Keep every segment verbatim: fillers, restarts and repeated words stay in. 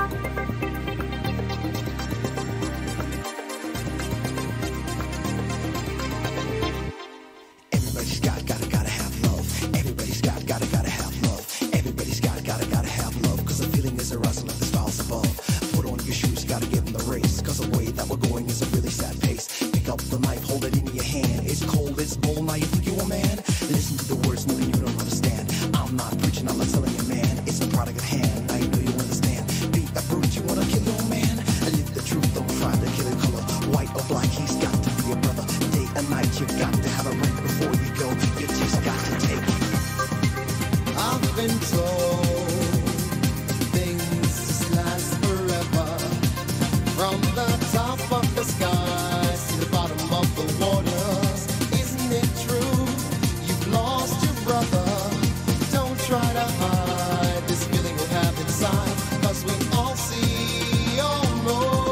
Everybody's got, gotta, gotta have love. Everybody's got, gotta, gotta have love. Everybody's got, gotta, gotta have love. Cause the feeling is arousing like the stars above. Put on your shoes, gotta get in the race. Cause the way that we're going is a really sad pace. Pick up the knife, hold it in your hand. It's cold, it's bold, now you think you a man. Listen to the words, maybe you don't understand. I'm not preaching, I'm not telling you, man. It's a product of hand, now you know you understand. Be a brute, you wanna kill your man. Live the truth, don't try to kill a color. White or black, he's got to be a brother. Day and night, you've got to have a ring before you go. You just got to take it. I've been told things just last forever. From the top of the skies to the bottom of the waters. Isn't it true? You've lost your brother. Don't try to hide this feeling we have inside. Cause we all see, all know.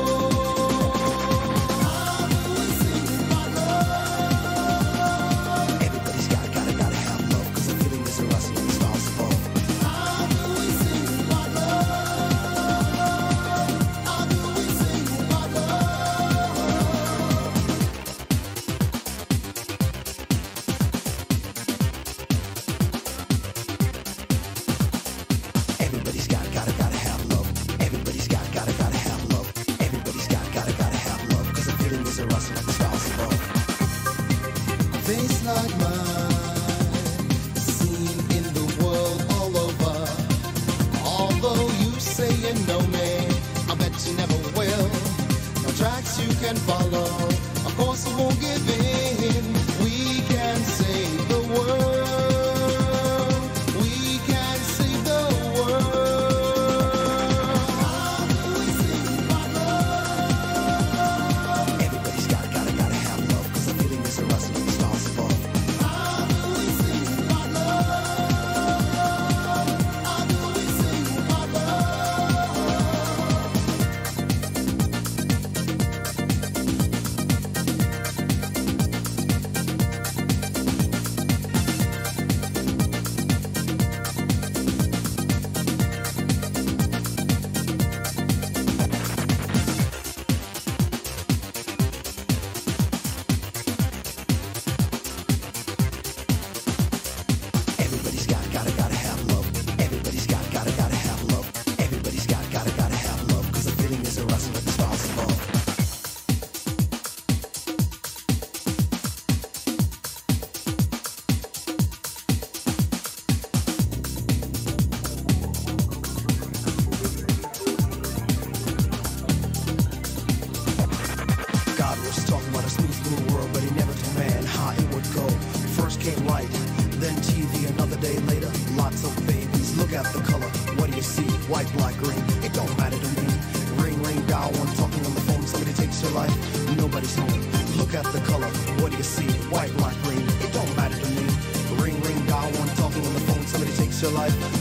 How do we sing about love? Everybody's got, gotta, gotta have love. Cause the feeling is arousing like the stars above. How do we sing about love? How do we sing about love? Everybody's got, gotta, gotta have love. Everybody's got, gotta, gotta have love. Everybody's got, gotta, gotta have love. Cause the feeling is arousing like the stars above. A face like mine, seen in the world all over. Although you say you know me, I bet you never will. No tracks you can follow, of course I won't give in. We can save the world. We can save the world. How do we sing about love? Everybody's got, gotta, gotta have love. Cause the feeling is arousing like the stars above. How do we sing about love? How do we sing about love? Everybody's got, gotta, gotta have love. Everybody's got, gotta, gotta have love. Everybody's got, gotta, gotta have love. Cause the feeling is arousing like the stars above. God was talking about a smooth new world, but he never told man how it would go. First came light, then T V, another day later, lots of babies. Look at the color, what do you see? White, black, green, it don't matter to me. Ring, ring, dial one, talking on the phone, somebody takes your life, nobody's home. Look at the color, what do you see? White, black, green, it don't matter to me. Ring, ring, dial one, talking on the phone, somebody takes your life,